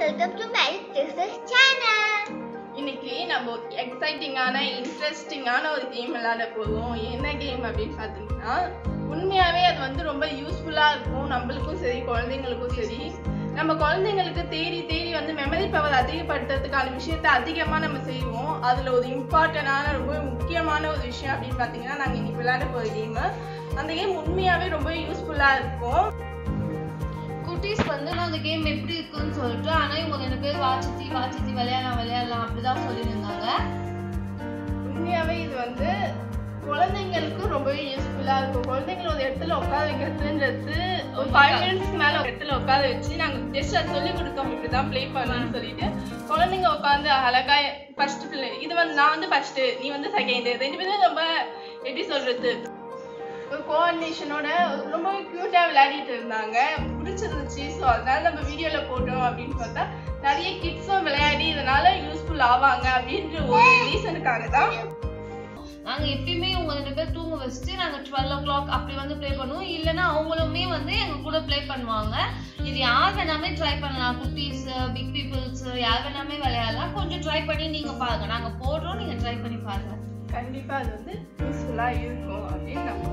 welcome to my Texas channel. இன்னைக்கு நம்ம எக்ஸைட்டிங்கான இன்ட்ரெஸ்டிங்கான ஒரு கேம் விளையாட போறோம். என்ன கேம் அப்படின்னு பார்த்தீங்கன்னா, உண்மையாவே அது வந்து ரொம்ப யூஸ்ஃபுல்லா இருக்கும். நம்மளுக்கும் சரி, குழந்தைங்களுக்கும் சரி. நம்ம குழந்தைங்களுக்கு தேடி தேடி வந்து மெமரி பவர் அதிகப்படுத்துறதுக்கான விஷயத்த அதிகமா நம்ம செய்வோம். அதுல ஒரு இம்பார்ட்டன்டான ரொம்ப முக்கியமான ஒரு விஷயம் அப்படின்னு பார்த்தீங்கன்னா, நாங்கள் இன்னைக்கு விளையாட போற கேம். அந்த கேம் உண்மையாவே ரொம்ப யூஸ்ஃபுல்லா இருக்கும். குட்டீஸ் வந்து நான் அந்த கேம் எப்படி இருக்குன்னு சொல்லிட்டு, ஆனா இவங்க 2 பேர் வாச்சித்தி விளையாடலாம் அப்படிதான் சொல்லியிருந்தாங்க. உண்மையாவே இது வந்து குழந்தைங்களுக்கு ரொம்பவே யூஸ்ஃபுல்லா இருக்கும். குழந்தைங்கள ஒரு இடத்துல உட்கார வைக்கிறதுன்றது ஒரு 5 மினிட்ஸ்க்கு மேல ஒரு இடத்துல உட்கார வச்சு நாங்க ஜஸ்ட் அதை சொல்லி கொடுத்தோம், இப்படிதான் பிளே பண்ணணும்னு சொல்லிட்டு குழந்தைங்க உட்காந்து அழகா ஃபர்ஸ்ட் பிள்ளை இது வந்து நான் வந்து ஃபர்ஸ்ட், நீ வந்து செகண்ட், 2 பேரும் ரொம்ப எப்படி சொல்றது ஒரு கோஆர்டினேஷனோட ரொம்ப கியூட்டா விளையாடிட்டு இருந்தாங்க. பிடிச்சிருந்துச்சு. ஸோ அதனால நம்ம வீடியோல போட்டோம் அப்படின்னு பார்த்தா நிறைய கிட்ஸும் விளையாடி இதனால யூஸ்ஃபுல் ஆவாங்க அப்படின்ற ஒரு ரீசனுக்காக தான் நாங்க எப்பயுமே உங்க 2 பேர் தூங்க வச்சுட்டு நாங்க 12 o'clock அப்படி வந்து ப்ளே பண்ணுவோம். இல்லைன்னா அவங்களுமே வந்து எங்க கூட ப்ளே பண்ணுவாங்க. இது யார் வேணாமே ட்ரை பண்ணலாம். குட்டீஸ், பிக் பீப்புள்ஸ் யார் வேணாமே விளையாடலாம். கொஞ்சம் ட்ரை பண்ணி நீங்க பாருங்க. நாங்க போடுறோம், நீங்க ட்ரை பண்ணி பாருங்க. கண்டிப்பா அது வந்து யூஸ்ஃபுல்லா இருக்கும் அப்படின்னு நம்புறோம்.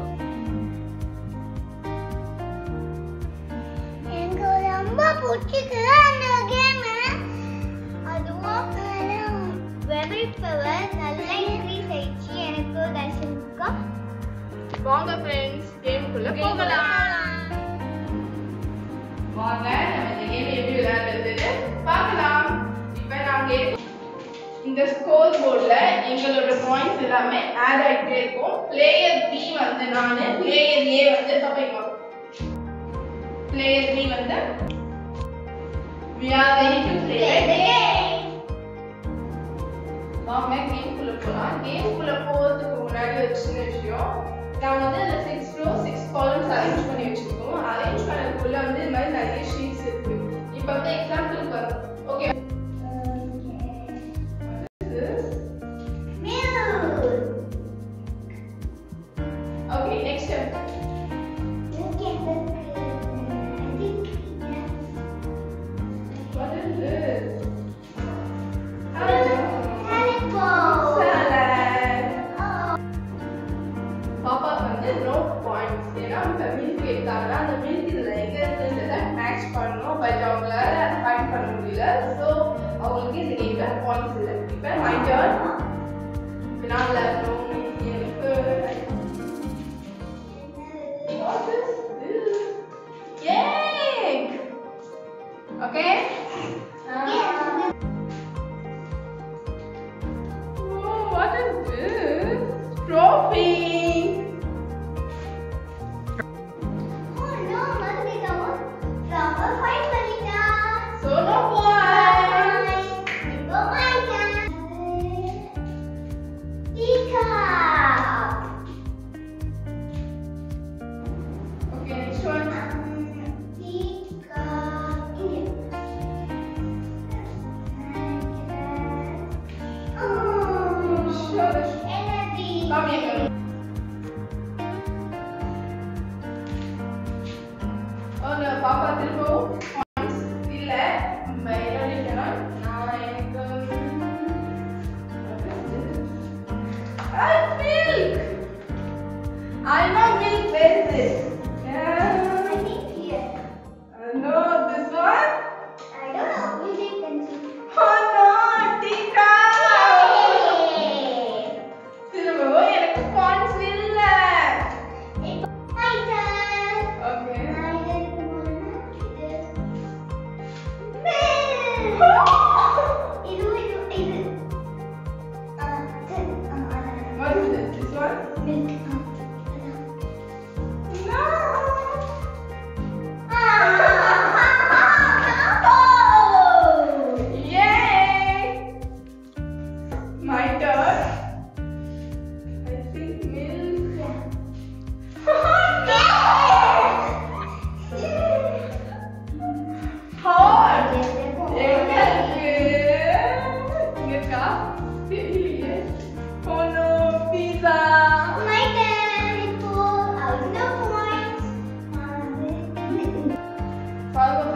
எனக்கு ரொம்ப பிடிச்சிருக்கு அந்த கேம். அதுவும் மெமரி பவர் நல்லா இன்க்ரீஸ் ஆயிடுச்சு. எனக்கு தர்ஷனுக்கும் வாங்க ஃப்ரெண்ட்ஸ், கேமுக்குள்ள போகலாம். வாங்க நம்ம இந்த கேம் எப்படி விளையாடுறதுன்னு பார்க்கலாம். இப்போ நாங்க இந்த ஸ்கோர் போர்ட்ல எங்களோட பாயிண்ட்ஸ் எல்லாமே ஆட் ஆகிட்டே இருக்கும். பிளேயர் பி வந்து நானு, பிளேயர் ஏ வந்து தப்பிக்கும். பிளேயர் பி வந்து we are ready to play the game. வாங்க கேமுக்குள்ள போலாம். கேமுக்குள்ள போறதுக்கு முன்னாடி ஒரு சின்ன விஷயம். நான் வந்து அந்த 6 rows 6 columns அரேஞ்ச் பண்ணி வச்சிருக்கோம். அரேஞ்ச் பண்ணதுக்குள்ள வந்து இந்த மாதிரி நிறைய ஷீட்ஸ் இருக்கு. இப்போ வந்து எக்ஸாம்பிள் பாருங்க. Okay, okay, next step. What is this? Salad. Papa வந்து no points. ஏன்னா மில்க் கேட்டாங்க. அந்த மில்க் இதுல எங்க இருக்குன்றத மேட்ச் பண்ணணும். பட் அவங்களால ஃபைண்ட் பண்ண முடியல. ஸோ அவங்களுக்கு இந்த கேம்ல பாயிண்ட்ஸ் இல்லை. இப்போ மை டர்ன். நான் விளையாடணும். What is this? Egg! Okay? Oh, what is this? Trophy! Oh no, must be someone proper fight பண்ணிட்டா. So no points! இப்போ my turn. Tika. Okay, next one. Tika. Inge. Sure. Energy. Come here. Oh no, Papa திரும்பவும் points இல்ல. நம்ம என்ன நினைக்கணும்? நான் எனக்கு milk. I know milk. Where is it? I think here. No, this one. I don't know. Music pencil. Oh no, Tika. திரும்பவும் எனக்கு points இல்ல. இப்போ my turn. Okay. நான் இதை எடுக்கணும்னா இது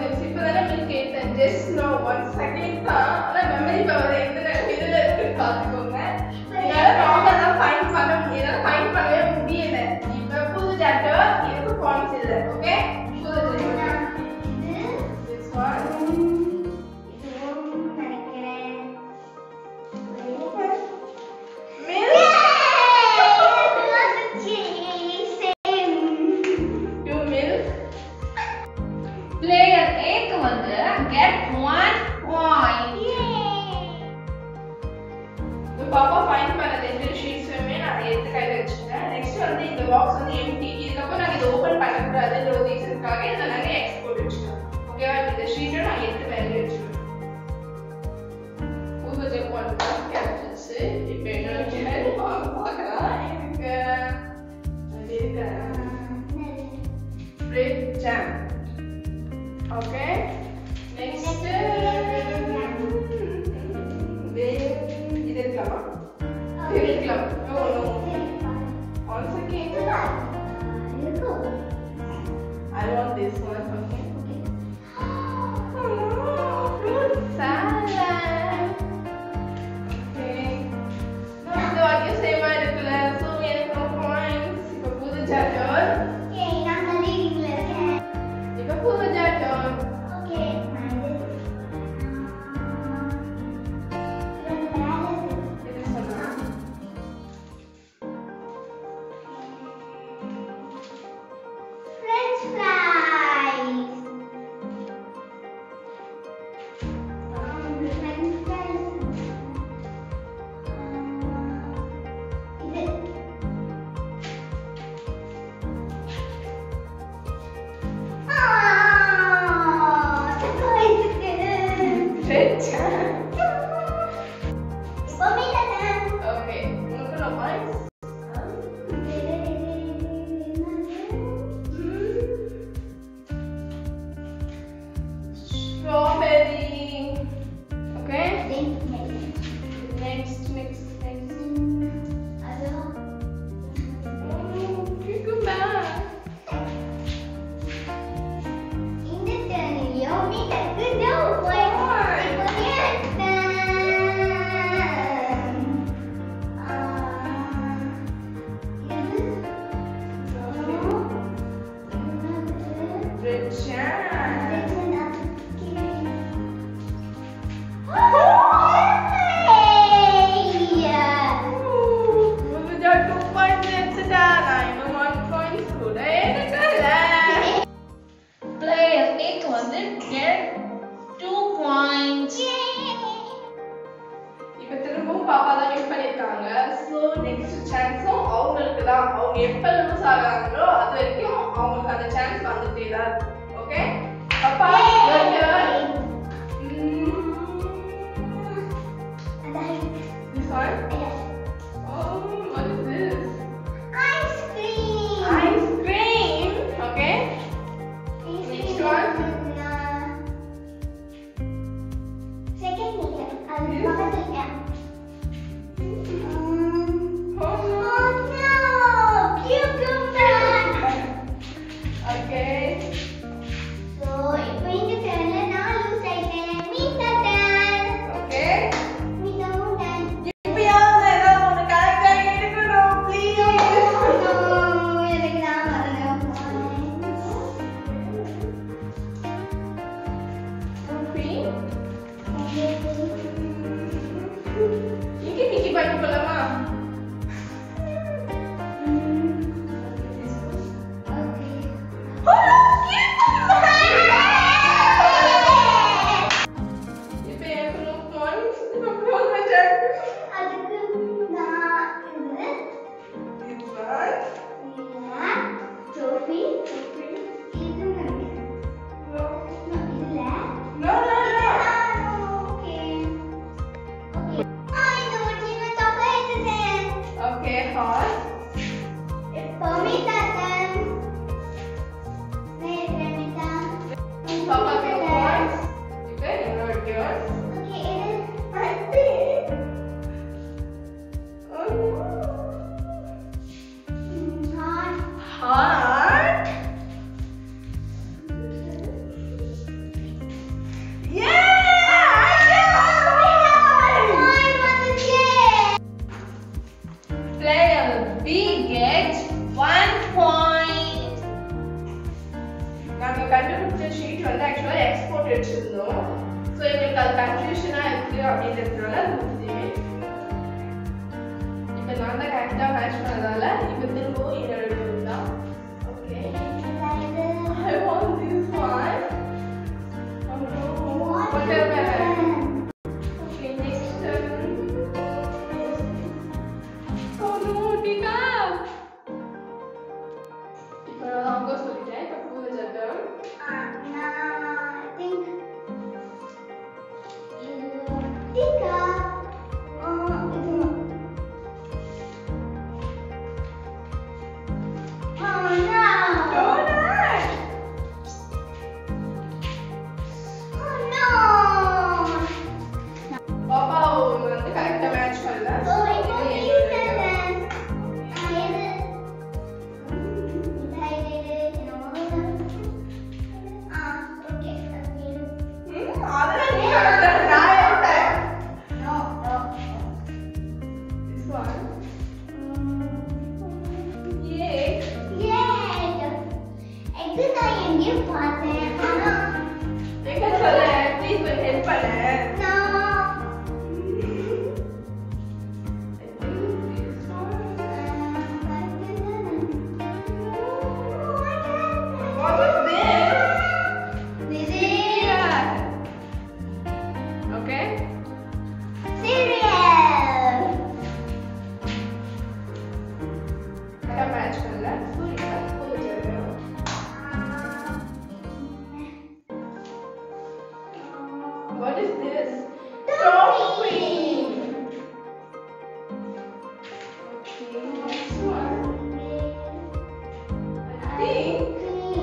நிமிஷம் இப்பதானே மில்க் கேட்டேன். ஜஸ்ட் நோ 1 செகண்ட் தான். ஆனா மெமரி பவர் எத்தனை இதுல இருக்குன்னு பாத்துக்கோங்க. என்னால ராங்கா தான் ஃபைண்ட் பண்ண முடியல. ஃபைண்ட் பண்ணவே முடியல. இப்ப புது சாப்டர் இதுக்கு பாயிண்ட்ஸ் இல்ல. ஓகே? புது chapter. This one. Player A க்கு வந்து get 1 point. பாப்பா ஃபைண்ட் பண்ண ரெண்டு ஷீட்ஸ்மே நான் எடுத்து கையில வச்சிட்டேன். நெக்ஸ்ட் வந்து இந்த பாக்ஸ் வந்து எம்டி. இதுக்கப்புறம் நாங்க இதை ஓபன் பண்ண கூடாதுன்ற ஒரு ரீசனுக்காக இதை நாங்க எக்ஸ் போட்டு வச்சிட்டோம். ஓகேவா? இந்த ஷீட்டை நான் எடுத்து வெளிய வச்சிடுவேன். புது பாயிண்ட் தான் கிடைச்சிச்சு. இப்போ என்னோட கேள்வி பார்க்கலாம். எனக்கு அது இருக்கு பிரெட் ஜாம். ஓகே நெக்ஸ்ட் இது இருக்கலாமா? இது இருக்கலாம். No no one second. I want this one. Okay. Fruit salad. Okay. இந்த வாக்கியம் சேமா இருக்குல்ல. So எனக்கு no points. இப்போ புது சாப்டர். இப்போ புது சாப்டர். பாப்பா தான் யூஸ் பண்ணிருக்காங்க. சோ நெக்ஸ்ட் சான்ஸும் அவங்களுக்கு தான். அவங்க எப்ப லூஸ் ஆகாங்களோ அது வரைக்கும் அவங்களுக்கு அந்த சான்ஸ் வந்துட்டே தான் இருக்கும். ஓகே பாப்பா this one. Oh, what is this? Ice cream. Ice cream. Okay. Next one. Second one. அது பக்கத்துல. Oh no. Cucumber. Okay. So, இப்போ இந்த டர்ன்ல நான் லூஸ் ஆயிட்டேன். Meetha turn. Okay. Meetha turn. இப்பயாவது ஏதாவது ஒன்னு கரெக்ட்டா எடுக்கணும் ப்ளீஸ். எனக்கு நான் வரணும். இங்க மிக்கி பாட்டு போலாமா? இப்போ எனக்கு no points. இப்போ close my check. அதுக்கு நான் இது This one. டோஃபி இது No. இல்ல No, no, no. ஷீட் வந்து ஆக்சுவலாக எக்ஸ்போர்ட் வச்சுருந்தோம். ஸோ எங்களுக்கு அது கன்ஃபியூஷனாக இருக்குது அப்படின்றதுனால இப்போ நான் தான் கரெக்டாக மேட்ச் பண்ணதால இப்போ திரும்பவும் இன்னொரு டூல் தான். Okay, I want this one. Oh no, whatever. Okay, next turn. Oh no, Tika. இப்போ நான் go சொல்லிட்டேன். இப்போ who is your turn? I think Tika. What is this? Trophy. Okay, next one. I think.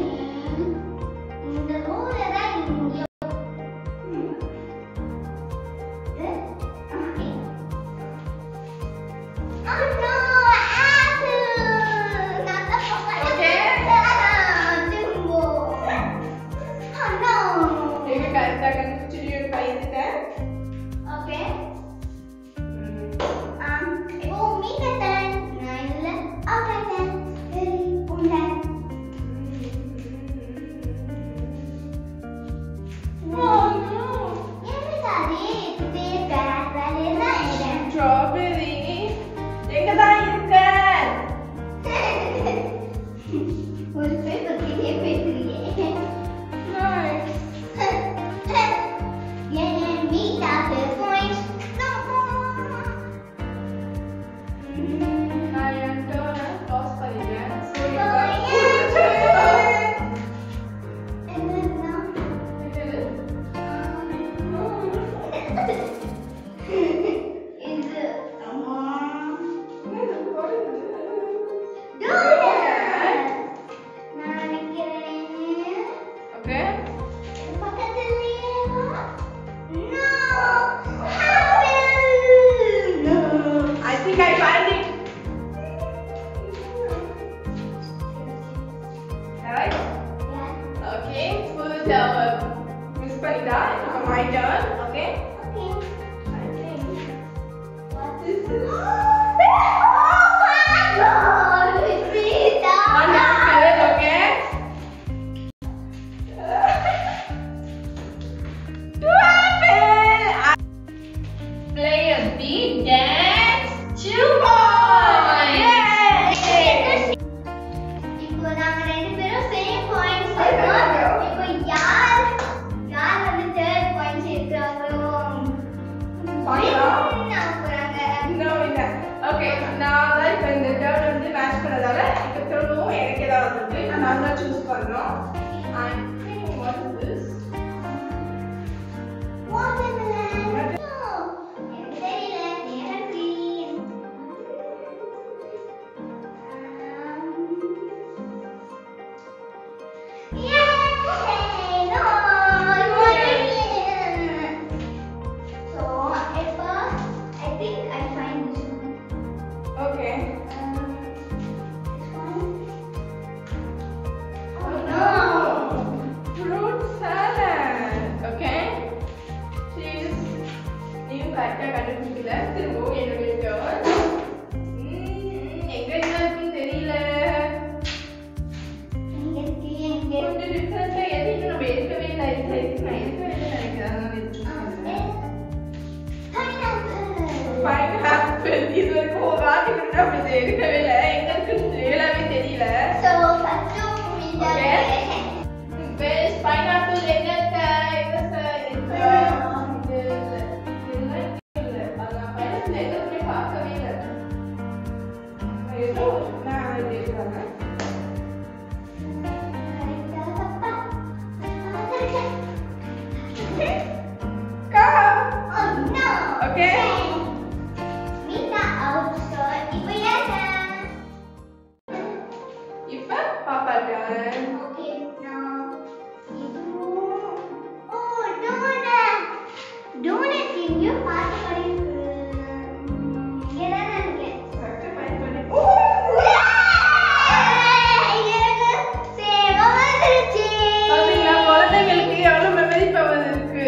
Miss Panita, now my turn, okay? Okay. I think. What is this? Oh my God! Rita! One minute, okay? Player B dance 2 points. Yay! இப்போ நாங்க ரெண்டு பேரும் same points எடுத்தோம். இப்போ யார் வந்து third points எடுக்கறாங்களோ பார்க்கலாம். நான் போறாங்க. No, இல்ல. Okay, நான் தான் இப்ப இந்த turn வந்து மேட்ச் பண்ணதால இப்ப திரும்பவும் எனக்கு ஏதாவது இருக்கு. நான் தான் choose பண்ணனும். I think what is this? Watermelon. No, எனக்கு தெரியல. நேரா green. Yay! No, watermelon. So, I think I find this one. Okay. This one. Oh no! Fruit salad. Okay. Cheese. நீயும் கரெக்டா கண்டுபிடிக்கல. திரும்பவும் என்னுடைய turn. எங்க இருக்குன்னு தெரியல. இங்க இருக்கு, இங்க இருக்கு. கொஞ்சம் டிஃபரெண்டா எதையும் நம்ம எடுக்கவே இருக்கு நான் இருக்கவே நினைக்கிறேன் பைனாப்பிள் இது வரைக்கும் ஒரு வாட்டி கூட அப்படி இருக்கவே இல்லை எங்க இருக்குன்னு எல்லாமே தெரியல So first Where's pineapple எங்க இருக்கு எங்க சார் இருக்கு இல்ல அதான் pineapple எதுவுமே பார்க்கவே இல்லை ஏதோ நான் கேட்கறேன் Okay. Mita out so ibu ya kan. Ipa papa dan. Okay now ibu. Oh donut. Donut இங்க பாத்து படிக்கு. இங்க தான் இருக்கு. Sakta main பண்ணி. எனக்கு சேவ வந்துருச்சு. பாத்தீங்களா குழந்தைகளுக்கு எவ்வளவு மெமரி பவர் இருக்கு.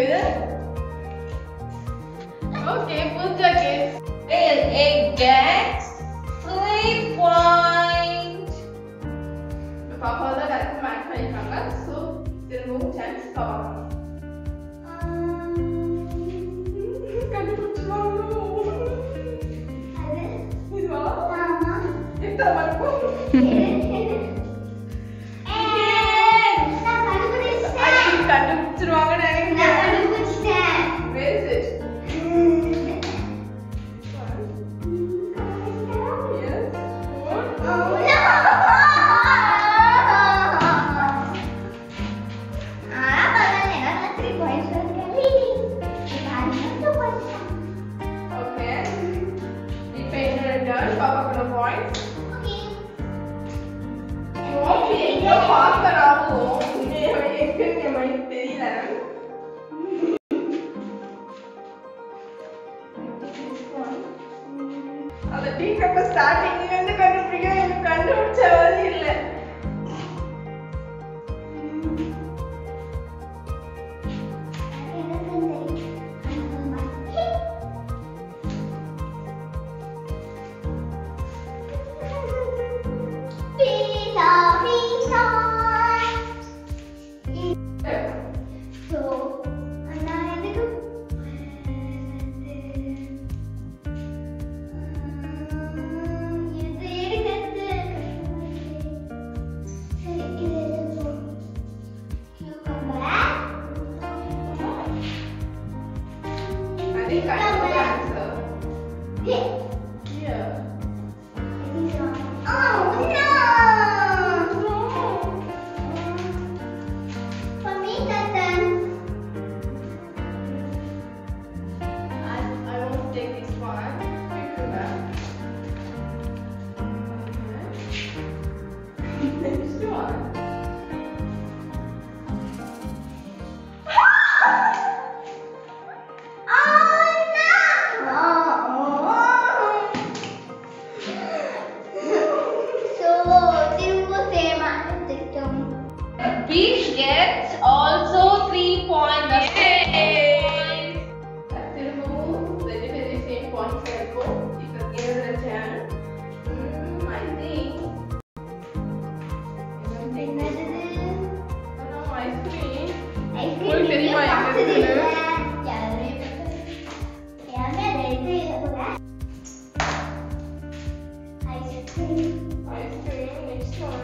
Okay, Pooja gets A gets 3 points. Papa தான் கரெக்ட் மேட்ச் பண்ணிருக்காங்க. So திரும்பவும் சான்ஸ் கவர். கண்டுபிடிச்சுவாங்க. அது இதுவா? ஆமா. எத்தனை மணிக்கும்? நான் கண்டுபிடிச்சேன். கண்டுபிடிச்சிருவாங்கன்னு நான் நினைக்கிறேன். கண்டுபிடிச்சேன். Where is it? Yes. Good. Okay. இப்போ என்னோட turn. பாப்பாக்கு points. Okay, எங்க பார்க்கறாவோ எங்க மைண்ட் தெரியல. அந்த டீ கப்ப ஸ்டார்டிங்ல இருந்து கண்டுபிடிக்க எனக்கு கண்டுபிடிச்ச வழி இல்ல. I think I know the answer. Yeah. I won't take this one. Pick it up. Okay. Next one. Beach gets also 3 points. திரும்பவும் very same points இருக்கும். இப்போ என்னோட turn. I think ice cream. உங்களுக்கு தெரியுமா எங்க இருக்குன்னு? Ice cream. Next one.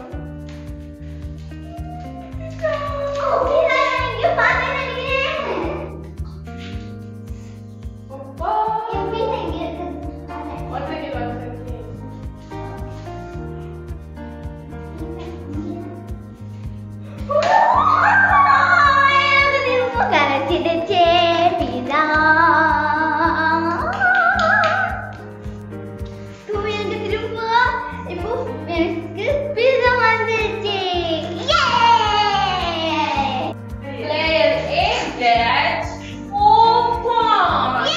Papa. One second. கிடைச்சிடுச்சே பீஸா தூயங்க திரும்ப இப்போ எனக்கு பீஸா வந்துருச்சு Player A gets 4 points.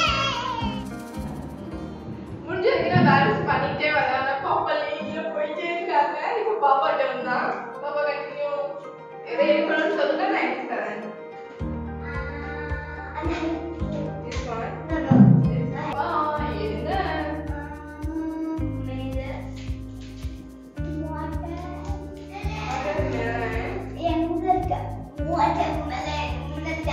முடிஞ்ச வரைக்கும் பேலன்ஸ் பண்ணிட்டே வராங்க. பாப்பா லைன்ல போயிட்டே இருக்காங்க. இப்போ பாப்பா டர்ன் தான். பாப்பா கண்டினியூ. எதை எடுக்கணும்னு சொல்லுங்க நான் எடுத்து தரேன். This one. எடுங்க. Watermelon. எங்க இருக்க watermelon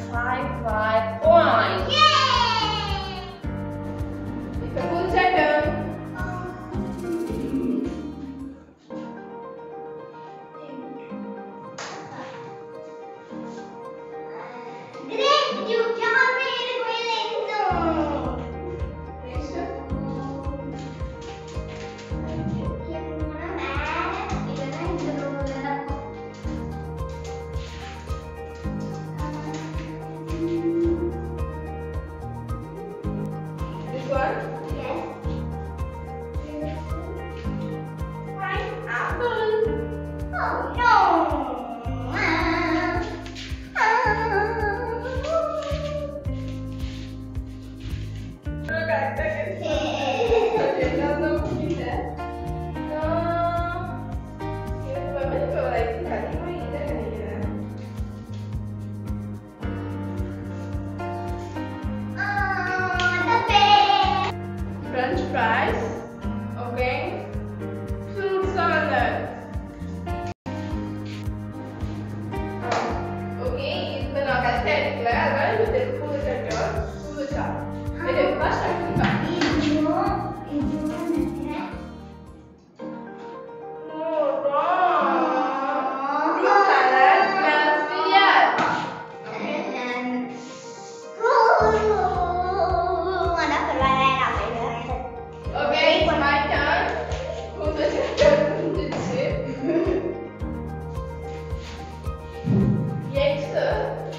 5 points. It's a full turn. Great, you can read it well. Next. This one. Pineapple. French fries, okay, fruit salad. Okay, இப்போ நான் கரெக்டா எடுக்கல, அதனால இது full turn. Full chop. இது first எடுத்துக்கா. No, wrong. Fruit salad smells weird. Okay, it's my turn. Who's the turn? Yes, sir.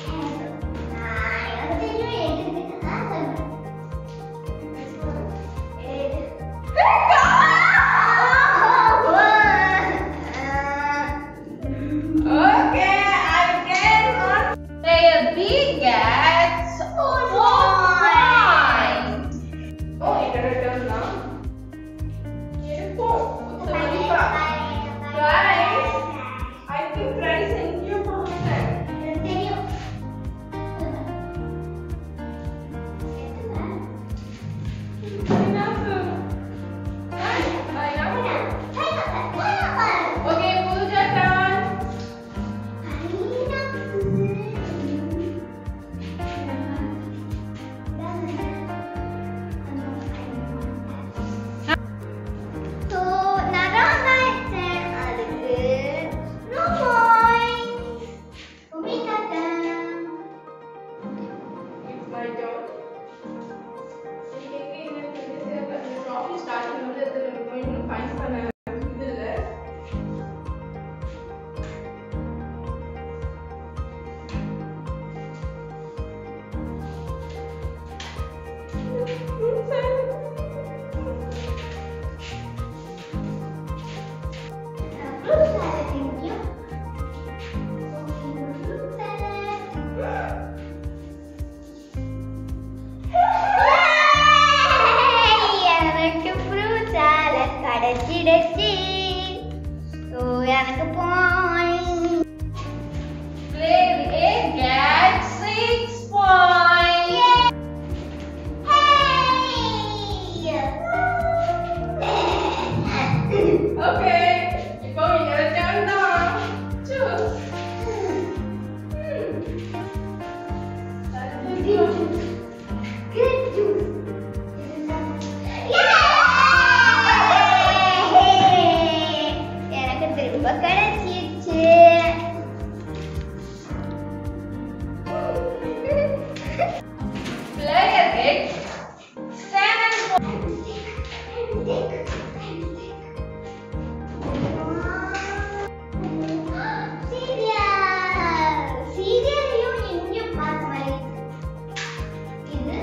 Okay, I get one. Player B gets 4 points. Oh, it's your turn now. Yes, 4. What's the Monica? Rice. I think rice and you person. Pineapple. Right? Pineapple. Okay, Pooja turn. So, Narana said, no points. Umika turn. It's my turn. Trophy starting with the going to find for Fruit salad, thank you. Fruit salad. எனக்கு fruit salad கிடைச்சிடுச்சு. So, எனக்கு point. Player A gets 6 points. Okay, இப்போ your turn now. Choose. Good juice. எனக்கு திரும்ப கிடைச்சிருச்சு. Player gets 7 points. சீரியலையும் எங்கேயும் பார்த்த மாதிரி இது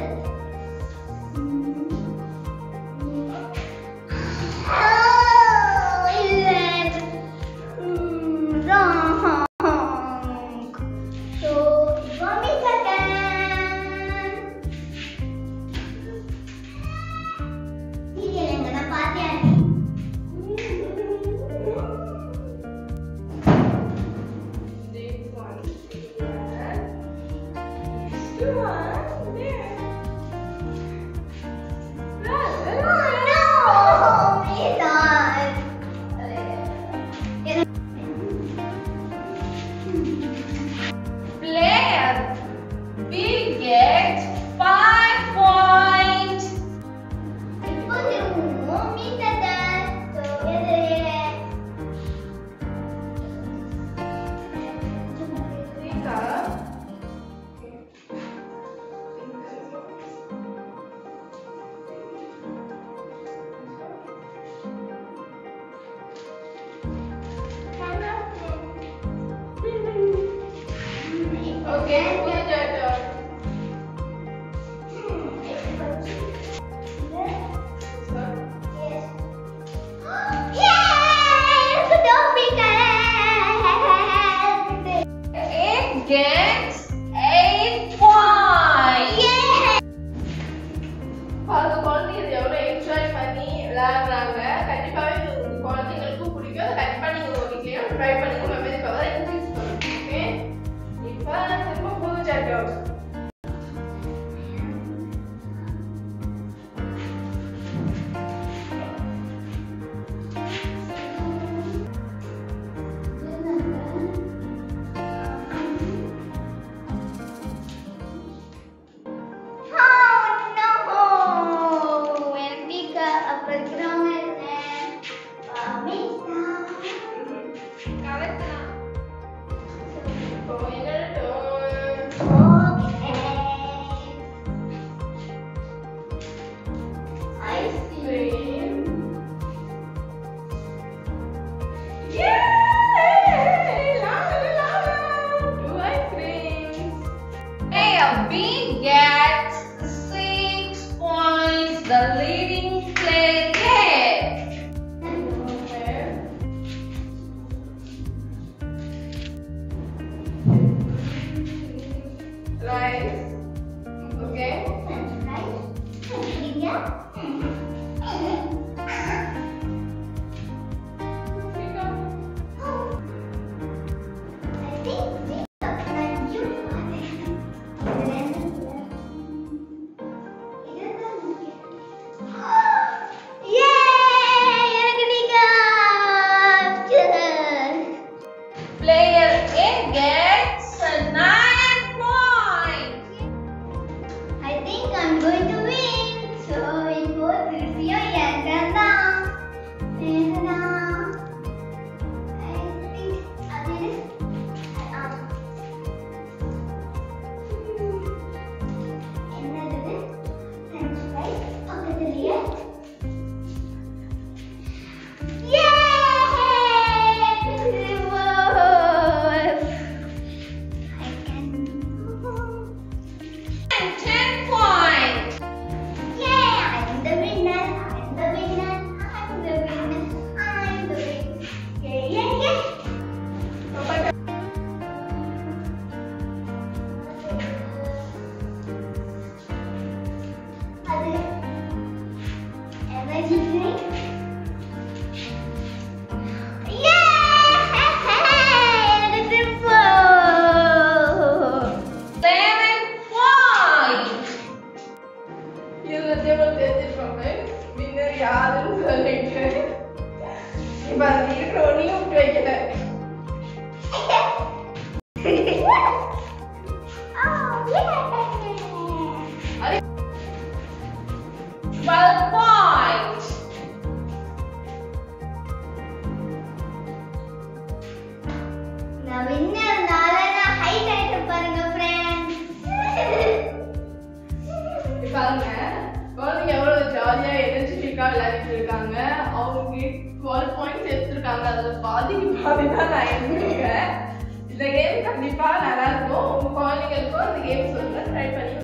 B gets 6 points. The leading player. Okay. Rice. Okay. Player A gets 9 points. I think I'm going to win. So in both this year, I think I did it. பாருங்க குழந்தைங்க எவ்வளவு ஜாலியா எனர்ஜெட்டிக்கா விளையாடிட்டு இருக்காங்க. அவங்க 12 பாயிண்ட்ஸ் எடுத்திருக்காங்க. அதுல பாதிக்கு பாதி தான் நான் எடுத்துருக்கேன். இந்த கேம் கண்டிப்பா நல்லா இருக்கும். உங்க குழந்தைங்களுக்கும் இந்த கேம் சொல்லுங்க, ட்ரை பண்ணி